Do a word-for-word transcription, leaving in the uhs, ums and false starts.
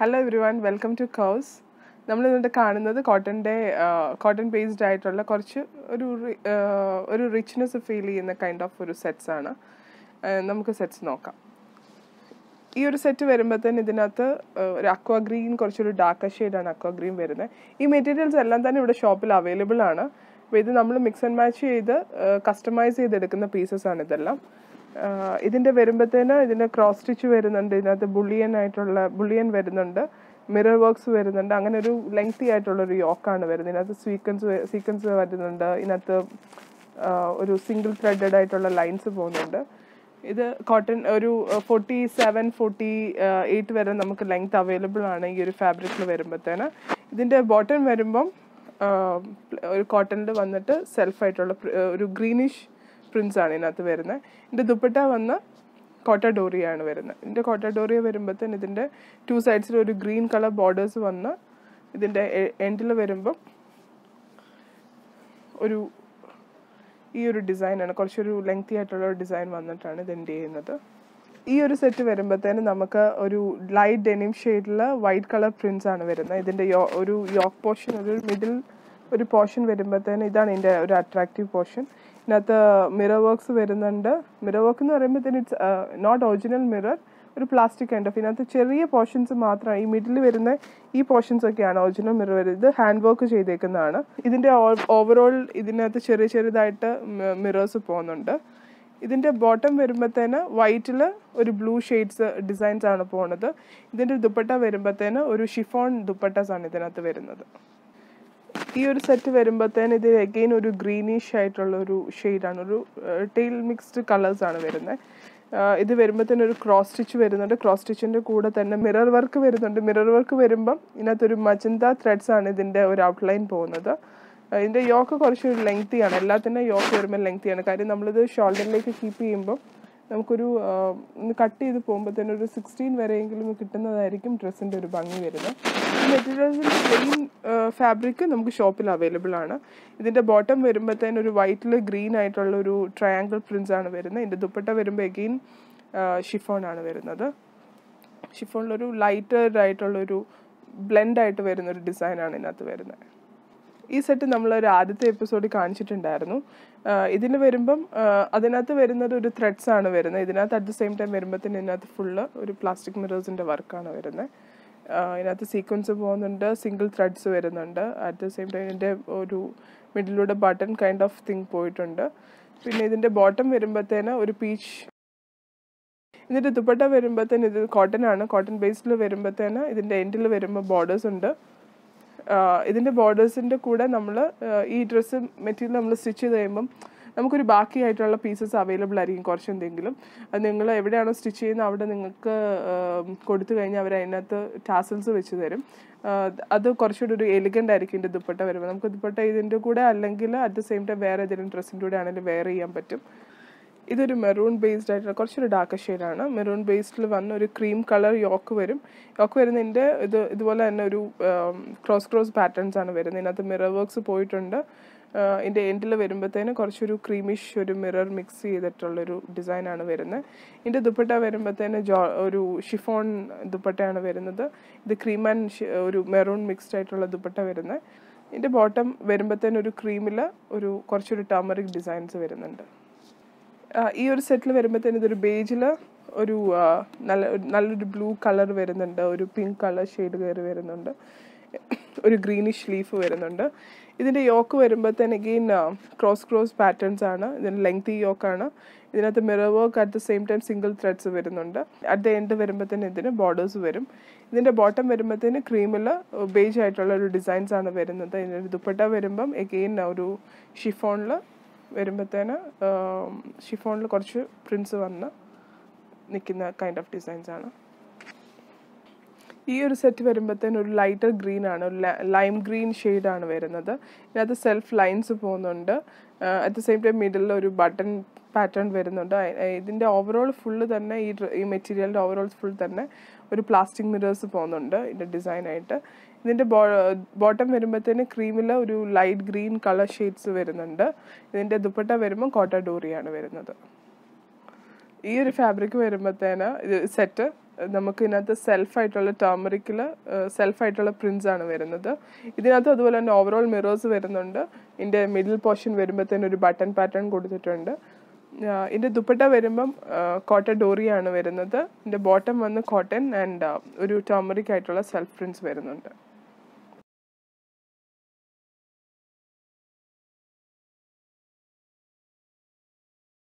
Hello everyone, welcome to Cows. നമ്മൾ ഇന്നിട്ട് കാണുന്നത് കോട്ടൻ്റെ കോട്ടൺ ബേസ്ഡ് ആയിട്ടുള്ള കുറച്ച് ഒരു ഒരു റിച്ച്നെസ് ഫീൽ ചെയ്യുന്ന കൈൻഡ് ഓഫ് ഒരു സെറ്റ്സ് ആണ്. നമുക്ക് സെറ്റ്സ് നോക്കാം. ഈ ഒരു സെറ്റ് വരുമ്പോഴത്തേന് ഇതിനകത്ത് ഒരു അക്വാ ഗ്രീൻ, കുറച്ചൊരു ഡാർക്ക് ഷെയ്ഡാണ് അക്വാ ഗ്രീൻ വരുന്നത്. ഈ മെറ്റീരിയൽസ് എല്ലാം തന്നെ ഇവിടെ ഷോപ്പിൽ അവൈലബിൾ ആണ്. അപ്പോൾ ഇത് നമ്മൾ മിക്സ് ആൻഡ് മാച്ച് ചെയ്ത് കസ്റ്റമൈസ് ചെയ്തെടുക്കുന്ന പീസസ് ആണ് ഇതെല്ലാം. ഇതിൻ്റെ വരുമ്പോഴത്തേന് ഇതിൻ്റെ ക്രോസ് സ്റ്റിച്ച് വരുന്നുണ്ട്, ഇതിനകത്ത് ബുള്ളിയൻ ആയിട്ടുള്ള ബുള്ളിയൻ വരുന്നുണ്ട്, മിറർ വർക്ക്സ് വരുന്നുണ്ട്. അങ്ങനെ ഒരു ലെങ്തി ആയിട്ടുള്ളൊരു യോക്കാണ് വരുന്നത്. ഇതിനകത്ത് സീക്വൻസ് സീക്വൻസ് വരുന്നുണ്ട്, ഇതിനകത്ത് ഒരു സിംഗിൾ ത്രെഡഡ് ആയിട്ടുള്ള ലൈൻസ് പോകുന്നുണ്ട്. ഇത് കോട്ടൺ ഒരു ഫോർട്ടി സെവൻ ഫോർട്ടി എയ്റ്റ് വരെ നമുക്ക് ലെങ്ത് അവൈലബിൾ ആണ് ഈ ഒരു ഫാബ്രിക്കിൽ വരുമ്പോഴത്തേന്. ഇതിൻ്റെ ബോട്ടം വരുമ്പം ഒരു കോട്ടണിൽ വന്നിട്ട് സെൽഫായിട്ടുള്ള ഒരു ഗ്രീനിഷ് പ്രിൻസ് ആണ് ഇതിനകത്ത് വരുന്നത്. ഇതിൻ്റെ ദുപ്പട്ട വന്ന് കോട്ടഡോറിയാണ് വരുന്നത്. ഇതിൻ്റെ കോട്ടഡോറിയ വരുമ്പോഴത്തേന് ഇതിൻ്റെ ടു സൈഡ്സിൽ ഒരു ഗ്രീൻ കളർ ബോർഡേഴ്സ് വന്ന് ഇതിൻ്റെ എൻഡിൽ വരുമ്പം ഒരു ഈ ഒരു ഡിസൈനാണ്, കുറച്ചൊരു ലെങ്തി ആയിട്ടുള്ള ഒരു ഡിസൈൻ വന്നിട്ടാണ് ഇത് എൻഡ് ചെയ്യുന്നത്. ഈ ഒരു സെറ്റ് വരുമ്പോഴത്തേന് നമുക്ക് ഒരു ലൈറ്റ് ഡെനിം ഷെയ്ഡിൽ വൈറ്റ് കളർ പ്രിൻസ് ആണ് വരുന്നത്. ഇതിൻ്റെ യോ ഒരു യോക്ക് പോർഷൻ, ഒരു മിഡിൽ ഒരു പോർഷൻ വരുമ്പോഴത്തേന് ഇതാണ് ഇതിൻ്റെ ഒരു അട്രാക്റ്റീവ് പോർഷൻ. ഇതിനകത്ത് മിറർ വർക്ക്സ് വരുന്നുണ്ട്. മിറർ വർക്ക് എന്ന് പറയുമ്പോഴത്തേന് ഇറ്റ്സ് നോട്ട് ഒറിജിനൽ മിറർ, ഒരു പ്ലാസ്റ്റിക് കൈൻഡ് ഓഫ്. ഇതിനകത്ത് ചെറിയ പോർഷൻസ് മാത്രമാണ്, ഈ മിഡിൽ വരുന്ന ഈ പോർഷൻസ് ഒക്കെയാണ് ഒറിജിനൽ മിറർ വരുന്നത്. ഇത് ഹാൻഡ് വർക്ക് ചെയ്തേക്കുന്നതാണ്. ഇതിൻ്റെ ഓവറോൾ ഇതിനകത്ത് ചെറിയ ചെറുതായിട്ട് മിറേഴ്സ് പോകുന്നുണ്ട്. ഇതിൻ്റെ ബോട്ടം വരുമ്പോഴത്തേന് വൈറ്റിൽ ഒരു ബ്ലൂ ഷെയ്ഡ്സ് ഡിസൈൻസ് ആണ് പോകുന്നത്. ഇതിൻ്റെ ദുപ്പട്ട വരുമ്പോഴത്തേന് ഒരു ഷിഫോൺ ദുപ്പട്ടാസ് ആണ് ഇതിനകത്ത് വരുന്നത്. ഈ ഒരു സെറ്റ് വരുമ്പോഴത്തേന് ഇത് അഗെയിൻ ഒരു ഗ്രീനിഷ് ആയിട്ടുള്ള ഒരു ഷെയ്ഡാണ്, ഒരു ടെയിൽ മിക്സ്ഡ് കളേഴ്സ് ആണ് വരുന്നത്. ഇത് വരുമ്പോഴത്തേന് ഒരു ക്രോസ് സ്റ്റിച്ച് വരുന്നുണ്ട്. ക്രോസ് സ്റ്റിച്ചിൻ്റെ കൂടെ തന്നെ മിറർ വർക്ക് വരുന്നുണ്ട്. മിറർ വർക്ക് വരുമ്പം ഇതിനകത്തൊരു മജന്ത ത്രെഡ്സ് ആണ് ഇതിൻ്റെ ഒരു ഔട്ട്ലൈൻ പോകുന്നത്. ഇതിൻ്റെ യോക്ക് കുറച്ചൊരു ലെങ്തിയാണ്, എല്ലാത്തിൻ്റെ യോക്ക് വരുമ്പോൾ ലെങ്തിയാണ്. കാര്യം നമ്മളിത് ഷോൾഡറിലേക്ക് കീപ്പ് ചെയ്യുമ്പം നമുക്കൊരു കട്ട് ചെയ്ത് പോകുമ്പോഴത്തേനും ഒരു സിക്സ്റ്റീൻ വരെയെങ്കിലും കിട്ടുന്നതായിരിക്കും ഡ്രസ്സിൻ്റെ ഒരു ഭംഗി വരുന്നത്. ഈ മെറ്റീരിയൽസിൻ്റെ പ്ലെയിൻ ഫാബ്രിക് നമുക്ക് ഷോപ്പിൽ അവൈലബിൾ ആണ്. ഇതിൻ്റെ ബോട്ടം വരുമ്പോഴത്തേനും ഒരു വൈറ്റിൽ ഗ്രീൻ ആയിട്ടുള്ള ഒരു ട്രയാങ്കിൾ പ്രിൻസ് ആണ് വരുന്നത്. ഇതിൻ്റെ ദുപ്പട്ട വരുമ്പോൾ എഗെയിൻ ഷിഫോൺ ആണ് വരുന്നത്. ഷിഫോണിലൊരു ലൈറ്റർ ആയിട്ടുള്ളൊരു ബ്ലെൻഡായിട്ട് വരുന്നൊരു ഡിസൈനാണ് ഇതിനകത്ത് വരുന്നത്. ഈ സെറ്റ് നമ്മളൊരു ആദ്യത്തെ എപ്പിസോഡിൽ കാണിച്ചിട്ടുണ്ടായിരുന്നു. ഇതിന് വരുമ്പം അതിനകത്ത് വരുന്നത് ഒരു ത്രെഡ്സ് ആണ് വരുന്നത്. ഇതിനകത്ത് അറ്റ് ദ സെയിം ടൈം വരുമ്പോഴത്തേന് ഇതിനകത്ത് ഫുള്ള് ഒരു പ്ലാസ്റ്റിക് മിറേഴ്സിൻ്റെ വർക്കാണ് വരുന്നത്. ഇതിനകത്ത് സീക്വൻസ് പോകുന്നുണ്ട്, സിംഗിൾ ത്രെഡ്സ് വരുന്നുണ്ട്. അറ്റ് ദ സെയിം ടൈം ഇതിൻ്റെ ഒരു മിഡിലൂടെ ബട്ടൺ കൈൻഡ് ഓഫ് തിങ് പോയിട്ടുണ്ട്. പിന്നെ ഇതിൻ്റെ ബോട്ടം വരുമ്പോഴത്തേന് ഒരു പീച്ച്. ഇതിൻ്റെ ദുപ്പട്ട വരുമ്പോഴത്തേന് ഇത് കോട്ടൺ ആണ്. കോട്ടൺ ബേസ്ഡിൽ വരുമ്പോഴത്തേന് ഇതിൻ്റെ എൻഡിൽ വരുമ്പോൾ ബോർഡേഴ്സ് ഉണ്ട്. ഇതിൻ്റെ ബോർഡേഴ്സിൻ്റെ കൂടെ നമ്മൾ ഈ ഡ്രസ്സ് മെറ്റീരിയൽ നമ്മൾ സ്റ്റിച്ച് ചെയ്ത് കഴിയുമ്പം നമുക്കൊരു ബാക്കിയായിട്ടുള്ള പീസസ് അവൈലബിൾ ആയിരിക്കും കുറച്ചെന്തെങ്കിലും. അത് നിങ്ങൾ എവിടെയാണോ സ്റ്റിച്ച് ചെയ്യുന്നത് അവിടെ നിങ്ങൾക്ക് കൊടുത്തു കഴിഞ്ഞാൽ അവർ അതിനകത്ത് ടാസൽസ് വെച്ച് തരും. അത് കുറച്ചുകൂടി ഒരു എലിഗൻ്റ് ആയിരിക്കും ഇതിൻ്റെ ദുപ്പട്ട വരുമ്പോൾ. നമുക്ക് ദുപ്പട്ട ഇതിൻ്റെ കൂടെ അല്ലെങ്കിൽ അറ്റ് ദ സെയിം ടൈം വേറെ ഏതെങ്കിലും ഡ്രസ്സിൻ്റെ കൂടെ ആണെങ്കിലും വെയർ ചെയ്യാൻ പറ്റും. ഇതൊരു മെറൂൺ ബേസ്ഡ് ആയിട്ടുള്ള കുറച്ചൊരു ഡാർക്ക് ഷെയ്ഡാണ്. മെറൂൺ ബേസ്ഡിൽ വന്ന് ഒരു ക്രീം കളർ യോക്ക് വരും. യോക്ക് വരുന്നതിൻ്റെ ഇത് ഇതുപോലെ തന്നെ ഒരു ക്രോസ് ക്രോസ് പാറ്റേൺസ് ആണ് വരുന്നത്. ഇതിനകത്ത് മിറർ വർക്ക്സ് പോയിട്ടുണ്ട്. ഇതിൻ്റെ എൻഡിൽ വരുമ്പോഴത്തേന് കുറച്ചൊരു ക്രീമിഷ് ഒരു മിറർ മിക്സ് ചെയ്തിട്ടുള്ളൊരു ഡിസൈനാണ് വരുന്നത്. ഇതിൻ്റെ ദുപ്പട്ട വരുമ്പോഴത്തേന് ജോ ഒരു ഷിഫോൺ ദുപ്പട്ടയാണ് വരുന്നത്. ഇത് ക്രീം ആൻഡ് ഒരു മെറൂൺ മിക്സ്ഡ് ആയിട്ടുള്ള ദുപ്പട്ട വരുന്നത്. ഇതിൻ്റെ ബോട്ടം വരുമ്പോഴത്തേന് ഒരു ക്രീമിൽ ഒരു കുറച്ചൊരു ടർമറിക് ഡിസൈൻസ് വരുന്നുണ്ട്. ഈ ഒരു സെറ്റിൽ വരുമ്പോഴത്തേന് ഇതൊരു ബേജിൽ ഒരു നല്ല നല്ലൊരു ബ്ലൂ കളർ വരുന്നുണ്ട്, ഒരു പിങ്ക് കളർ ഷെയ്ഡ് കയറി വരുന്നുണ്ട്, ഒരു ഗ്രീനിഷ് ലീഫ് വരുന്നുണ്ട്. ഇതിൻ്റെ യോക്ക് വരുമ്പോഴത്തേന് അഗെയിൻ ക്രോസ് ക്രോസ് പാറ്റേൺസ് ആണ്. ഇതിന് ലെങ്തി യോക്കാണ്. ഇതിനകത്ത് mirror work at the same time single threads വരുന്നുണ്ട്. അറ്റ് ദ എൻഡ് വരുമ്പോഴത്തേന് ഇതിന് ബോർഡേഴ്സ് വരും. ഇതിൻ്റെ ബോട്ടം വരുമ്പോഴത്തേന് ക്രീമിൽ ബേജ് ആയിട്ടുള്ള ഒരു ഡിസൈൻസ് ആണ് വരുന്നത്. ഇതിൻ്റെ ദുപ്പട്ട വരുമ്പം അഗെയിൻ ഒരു ഷിഫോണിൽ വരുമ്പോഴത്തേന് ഷിഫോണിൽ കുറച്ച് പ്രിൻസ് വന്ന് നിൽക്കുന്ന കൈൻഡ് ഓഫ് ഡിസൈൻസ് ആണ്. ഈ ഒരു സെറ്റ് വരുമ്പോഴത്തേന് ഒരു ലൈറ്റർ ഗ്രീൻ ആണ്, ഒരു ലൈം ഗ്രീൻ ഷെയ്ഡാണ് വരുന്നത്. ഇതിനകത്ത് സെൽഫ് ലൈൻസ് പോകുന്നുണ്ട്. അറ്റ് ദ സെയിം ടൈം മിഡിലിൽ ഒരു ബട്ടൺ പാറ്റേൺ വരുന്നുണ്ട്. ഇതിൻ്റെ ഓവറോൾ ഫുള്ള് തന്നെ ഈ ഈ മെറ്റീരിയലിൻ്റെ ഓവറോൾ ഫുൾ തന്നെ ഒരു പ്ലാസ്റ്റിക് മിറേഴ്സ് പോകുന്നുണ്ട് ഇതിൻ്റെ ഡിസൈനായിട്ട്. ഇതിൻ്റെ ബോ ബോട്ടം വരുമ്പോഴത്തേന് ക്രീമിൽ ഒരു ലൈറ്റ് ഗ്രീൻ കളർ ഷെയ്ഡ്സ് വരുന്നുണ്ട്. ഇതിൻ്റെ ദുപ്പട്ട വരുമ്പോൾ കോട്ടഡോറിയാണ് വരുന്നത്. ഈ ഒരു ഫാബ്രിക് വരുമ്പോഴത്തേന് ഇത് സെറ്റ് നമുക്ക് ഇതിനകത്ത് സെൽഫായിട്ടുള്ള ടേമറിക്കിൽ സെൽഫായിട്ടുള്ള പ്രിൻസ് ആണ് വരുന്നത്. ഇതിനകത്ത് അതുപോലെ തന്നെ ഓവറോൾ മിറേഴ്സ് വരുന്നുണ്ട്. ഇതിൻ്റെ മിഡിൽ പോർഷൻ വരുമ്പോഴത്തേനും ഒരു ബട്ടൺ പാറ്റേൺ കൊടുത്തിട്ടുണ്ട്. ഇതിൻ്റെ ദുപ്പട്ട വരുമ്പം കോട്ടൺ ഡോറിയാണ് വരുന്നത്. ഇതിൻ്റെ ബോട്ടം വന്ന് കോട്ടൺ ആൻഡ് ഒരു ടേമറിക് ആയിട്ടുള്ള സെൽഫ് പ്രിൻസ് വരുന്നുണ്ട്.